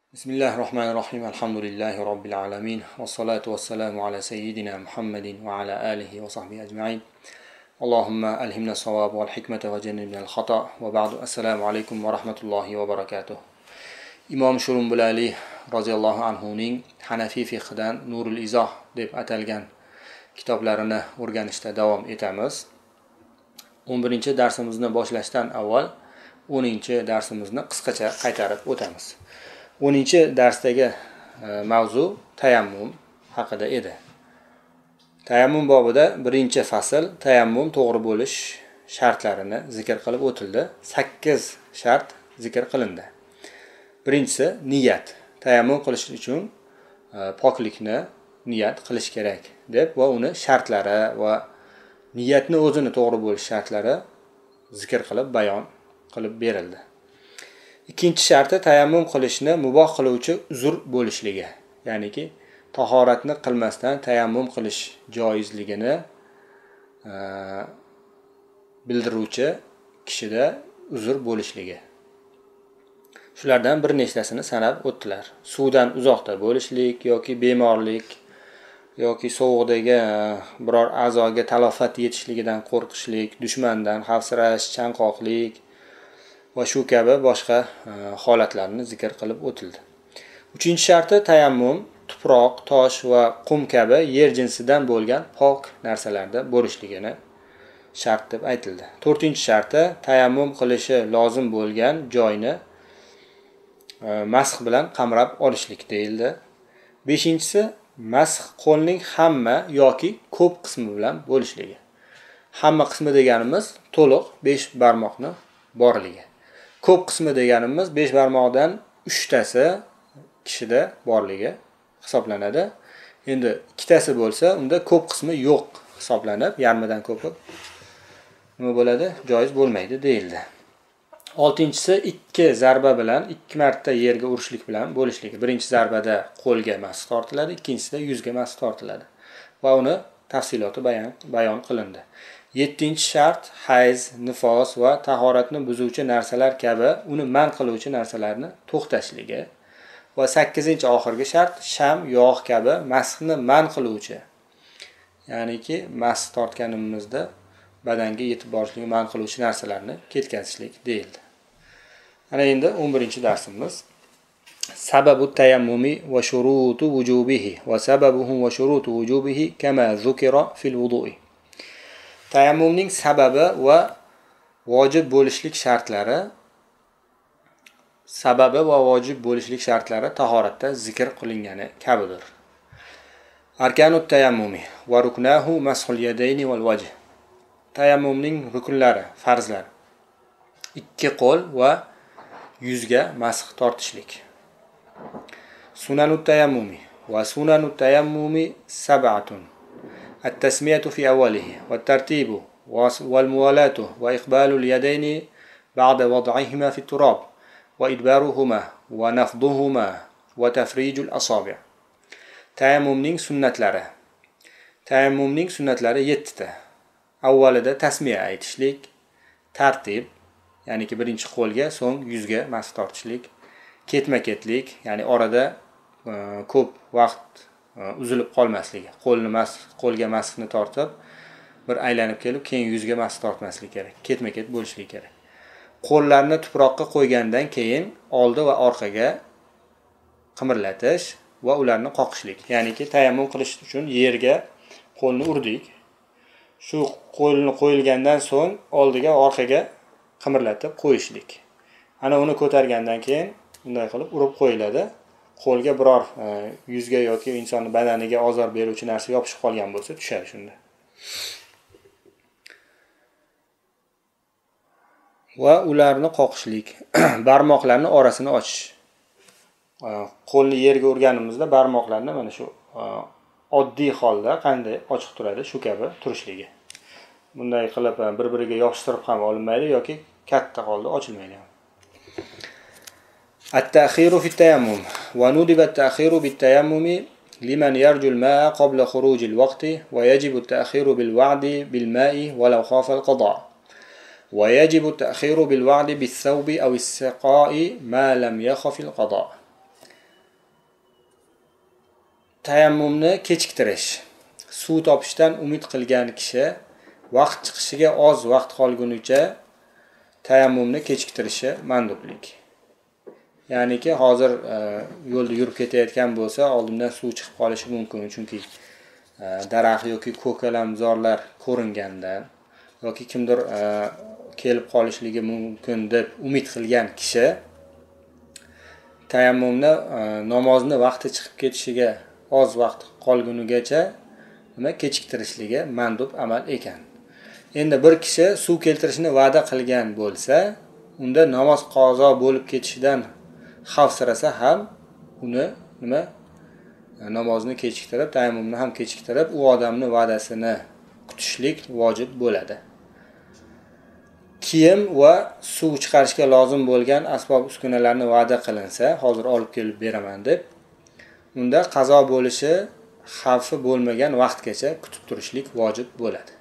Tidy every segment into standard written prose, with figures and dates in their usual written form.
Bismillahirrahmanirrahim. Alhamdulillahi Rabbil alamin. Wassalatu wassalamu ala sayyidina Muhammadin wa ala alihi wa sahbihi ajma'in. Allahumma alhimna sawab wal hikmata wa jannibna al khata wa ba'du. Assalamu alaykum wa rahmatullahi wa barakatuh. Imom Shurumbilali roziyallohu anhuning Hanafi fiqhidan Nurul Izoh deb atalgan kitoblarini o'rganishda davom etamiz. 11-darsimizni boshlashdan avval 10-darsimizni qisqacha qaytarib o'tamiz. 10-darsdagi mavzu tayammum haqida edi. Tayammum bobida 1-fasl tayammum to'g'ri bo'lish shartlarini zikr qilib o'tildi. 8 shart zikr qilindi. Birinchisi niyat. Tayammum qilish uchun poklikni niyat qilish kerak deb va uni shartlari va niyatni o'zini to'g'ri bo'lish shartlari zikr qilib bayon qilib berildi. Ikkinchi sharti tayammum qilishni muboh qiluvchi uzr bo'lishligi. Ya'niki tahoratni qilmasdan tayammum qilish joizligini bildiruvchi kishida uzr bo'lishligi. Shulardan bir nechtasini sanab o'tdilar. Suvdan uzoqda bo'lishlik yoki bemorlik yoki sovuqdagi biror a'zoga talofat yetishligidan qo'rqishlik, dushmandan xavfsirash, chanqoqlik va shu kabi boshqa holatlarni zikr qilib o'tildi. 3-sharti tayammum tuproq, tosh va qum kabi yer jinsidan bo'lgan pok narsalarda bo'lishligini shart deb aytildi. 4-sharti tayammum qilishi lozim bo'lgan joyni masx bilan qamrab olishlik deyildi. 5-si masx qo'lning hamma yoki ko'p qismi bilan bo'lishligi. Hamma qismi deganimiz to'liq 5 barmoqni borligi. Ko'p qismi deganimiz 5 barmoqdan 3tasi kishida borligi hisoblanadi. Endi 2tasi bo'lsa, unda ko'p qismi yo'q hisoblanib, yarmidan ko'pi nima bo'ladi? Joiz bo'lmaydi deyildi. 6-si 2 zarba bilan 2 marta yerga urishlik bilan bo'lishligi. Birinchi zarbada qo'lga masx tortiladi, ikkinchisida yuzga masx tortiladi va uni tafsiloti bayon qilindi. 7-shart hayz, nifos va tahoratni buzuvchi narsalar kabi uni man qiluvchi narsalarni to'xtashligi va 8-oxirgi shart sham, yog' kabi masxni man qiluvchi, ya'niki masx tortganimizda badanga yetib borishligi man qiluvchi narsalarni ketkazishlik deyildi. Ana endi 11-darsimiz sababu tayammumi va shurutu wujubihi va sababuhu va shurutu wujubihi kama zukira fil wudu'i. Tayammumning sababi va vojib bo'lishlik shartlari tahoratda zikr qilingani kabidir. Arkanut tayammumi va ruknahu mashul yadayni wal wajh. Tayammumning rukunlari, farzlari 2 qo'l va yuzga masx tortishlik. Sunanut tayammumi va sunanut tayammumi sab'atun. التسمية في أوله والترتيب والموالاة وإقبال اليدين بعد وضعهما في التراب وإدبارهما ونفضهما وتفريج الأصابع. Tayammumning sunnatlari 7ta. Avvalida tasmiya aytishlik, tartib, ya'niki birinchi qo'lga, so'ng yuzga masx tortishlik, ketma-ketlik, ya'ni orada ko'p vaqt uzilib qolmasligi. Qo'lga masxni tortib, bir aylanib kelib, keyin yuzga masx tortmaslik kerak. Ketma-ket bo'lishlik kerak. Qo'llarni tuproqqa qo'ygandan keyin oldi va orqaga qimirlatish va ularni qoqishlik. Ya'niki tayammum qilish uchun yerga qo'lni urdik. Shu qo'lni qo'yilgandan so'ng oldiga va orqaga qimirlatib qo'yishlik. Ana uni ko'targandan keyin bunday qilib urib qo'yiladi. Qo'lga biror yuzga yoki insonning badaniga ozor beruvchi narsa yopishib qolgan bo'lsa, tushadi shunda. Va ularni qoqishlik, barmoqlarni orasini ochish. Qo'lni yerga urganimizda barmoqlarni mana shu oddiy holda qanday ochiq turadi, shu kabi turishligi. Bunday qilib bir-biriga yopishtirib ham olinmaydi yoki katta holda ochilmaydi. التأخير في التيمم وندب التأخير بالتيمم لمن يرجو الماء قبل خروج الوقت ويجب التأخير بالوعد بالماء ولو خاف القضاء ويجب التأخير بالوعد بالثوب أو السقاء ما لم يخف القضاء. Tayammumni kechiktirish. Suv topishdan umid qilgan kishi vaqt chiqishiga oz vaqt qolgunicha tayammumni kechiktirishi mandublik. Ya'niki hozir yo'lda yurib ketayotgan bo'lsa, oldindan suv chiqib qolishi mumkin, chunki daraxt yoki ko'kalamzorlar ko'ringandan yoki kimdir kelib qolishligi mumkin deb umid qilgan kishi tayammumni namozni vaqti chiqib ketishiga oz vaqt qolgunigacha kechiktirishligi mandub amal ekan. Endi bir kishi suv keltirishni va'da qilgan bo'lsa, unda namoz qazo bo'lib ketishidan xavfsirasa ham uni namozni kechiktirib, tayammumni ham kechiktirib, u odamni va'dasini kutishlik vojib bo'ladi. Kiyim va suv chiqarishga lozim bo'lgan asbob uskunalarni va'da qilinsa, hozir olib kelib beraman deb, unda qazo bo'lishi xavfi bo'lmagan vaqtgacha kutib turishlik vojib bo'ladi.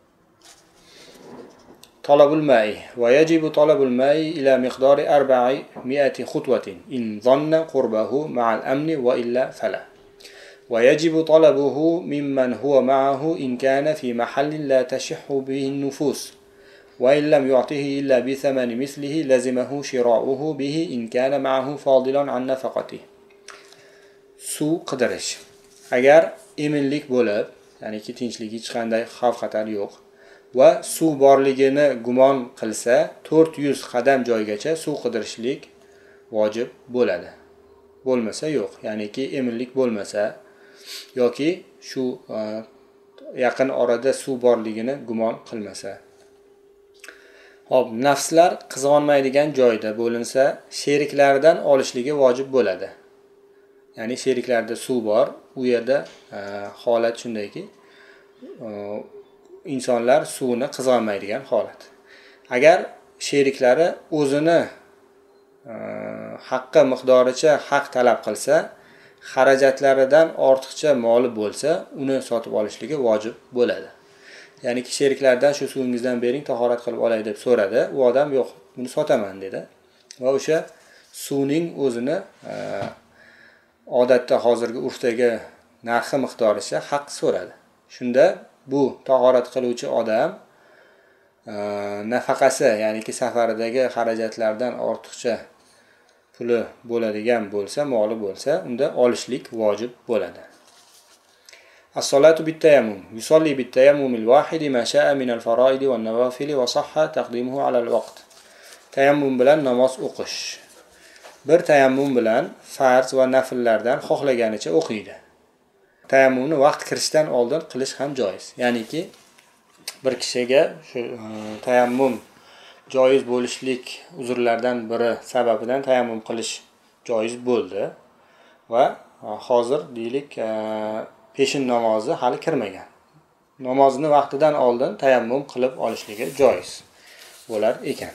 Talabul ma'i va yajibu talabul ma'i ila miqdori 400 khutwatin in dhanna qurbahu ma'al amni wa illa fala. Wa yajibu talabuhu mimman huwa ma'ahu in kana fi mahallin la tashihhu bihi an-nufus. Wa in lam yu'tihi illa bi thamani mithlihi lazimahu shira'uhu bihi in kana ma'ahu fadilan an nafaqatihi. Suv qidirish. Agar eminlik bo'lib, ya'ni ki tinchlik, hech qanday xavf-xatar yo'q va suv borligini gumon qilsa, 400 qadam joygacha suv qidirishlik vojib bo'ladi. Bo'lmasa yo'q, ya'ni ki eminlik bo'lmasa yoki shu yaqin orada suv borligini gumon qilmasa. Hop, nafslar qizg'onmaydigan joyda bo'linsa, sheriklaridan olishligi vojib bo'ladi. Ya'ni sheriklarda suv bor, u yerda holat shundayki, insonlar suvni qizg'onmaydigan holat. Agar sheriklari o'zini haqqi miqdoricha haq talab qilsa, xarajatlaridan ortiqcha moli bo'lsa, uni sotib olishligi vojib bo'ladi. Ya'ni ki sheriklardan shu suvingizdan bering, tahorat qilib olay deb so'radi. U odam yo'q, buni sotaman dedi. Va o'sha suvning o'zini odatda hozirgi urfdagi narxi miqdoricha haq so'radi. Shunda bu tahorat qiluvchi odam nafaqasi, ya'ni ki safaridagi xarajatlardan ortiqcha puli bo'ladigan bo'lsa, moli bo'lsa, unda olishlik vojib bo'ladi. As-salatu bit-tayammum. Yusalli bit-tayammumil wahidi ma sha'a min al-fara'id va an-nawafil wa sahha taqdimuhu 'ala al-waqt. Tayammum bilan namoz o'qish. Bir tayammum bilan farz va nafillardan xohlaganicha o'qiydi. Tayammumni vaqt kirishdan oldin qilish ham joiz. Ya'ni ki bir kishiga shu tayammum joiz bo'lishlik uzrlardan biri sababidan tayammum qilish joiz bo'ldi va hozir deylik peshin namozi hali kirmagan. Namozni vaqtidan oldin tayammum qilib olishligi joiz bo'lar ekan.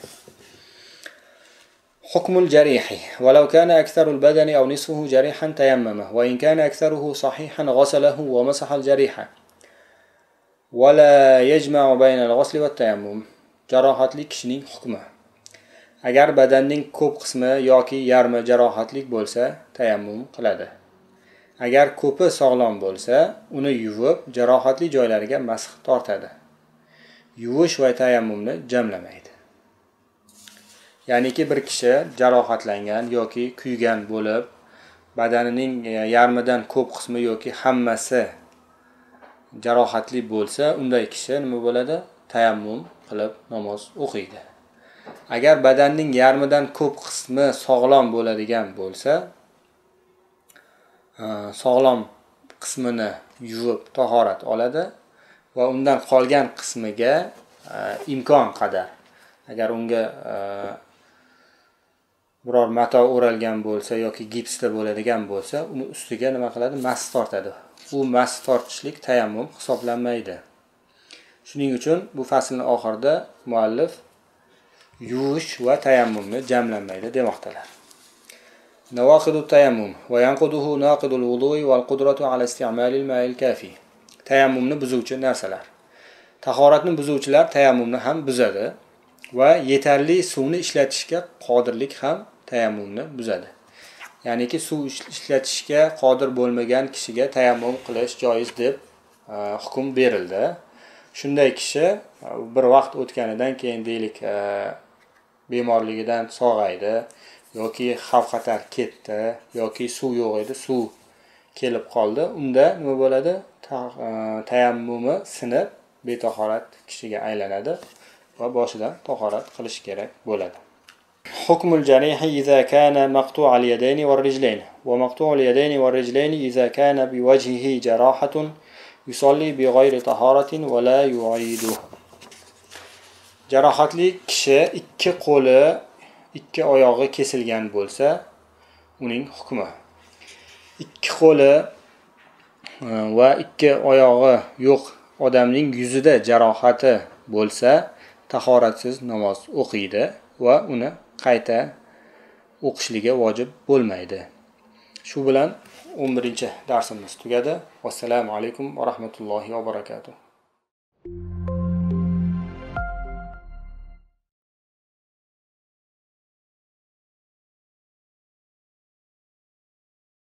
حكم الجريح ولو كان أكثر البدن أو نصفه جريحا تيممه وإن كان أكثره صحيحا غسله ومسح الجريح ولا يجمع بين الغسل والتيمم. jarohatli kishining hukmi. Agar badanning ko'p qismi yoki yarmi jarohatlik bo'lsa, tayammum qiladi. Agar ko'pi sog'lom bo'lsa, uni yuvib, jarohatli joylariga masx tortadi. Yuvish va tayammumni jamlamaydi. Ya'ni ki bir kishi jarohatlangan yoki kuygan bo'lib, badanining yarmidan ko'p qismi yoki hammasi jarohatli bo'lsa, unday kishi nima bo'ladi? Tayammum qilib namoz o'qiydi. Agar badanning yarmidan ko'p qismi sog'lom bo'ladigan bo'lsa, sog'lom qismini yuvib tahorat oladi va undan qolgan qismiga imkon qadar, agar unga biror mato o'ralgan bo'lsa yoki gipsda bo'ladigan bo'lsa, uni ustiga nima qiladi? Mas tortadi. Bu mas tortishlik tayammum hisoblanmaydi. Shuning uchun bu faslning oxirida muallif yuvish va tayammumni jamlanmaydi demoqdalar. Nawaqidut tayammum va yanquduhu naqidul wudu'i wal qudratu ala isti'malil ma'il kafi. Tayammumni buzuvchi narsalar. Tahoratni buzuvchilar tayammumni ham buzadi va yetarli suvni ishlatishga qodirlik ham tayammumni buzadi. ya'niki suv ishlatishga qodir bo'lmagan kishiga tayammum qilish joiz deb hukm berildi. Shunday kishi bir vaqt o'tganidan keyin deylik bemorligidan sog'aydi yoki xavf-xatar ketdi yoki suv yo'q edi, suv kelib qoldi. Unda nima bo'ladi? Tayammumi sinib betahorat kishiga aylanadi va boshidan tahorat qilish kerak bo'ladi. حكم الجريح إذا كان مقطوع اليدين والرجلين ومقطوع اليدين والرجلين إذا كان بوجهه جراحة يصلي بغير طهارة ولا يعيده. Jarohatli kishi ikki qo'li, ikki oyog'i kesilgan bo'lsa, uning hukmi. Ikki qo'li va ikki oyog'i yo'q odamning yuzida jarohati bo'lsa, tahoratsiz namoz o'qiydi va uni qayta o'qishligi vojib bo'lmaydi. Shu bilan 11-darsimiz tugadi. Assalomu alaykum va rahmatullohi va barakatuh.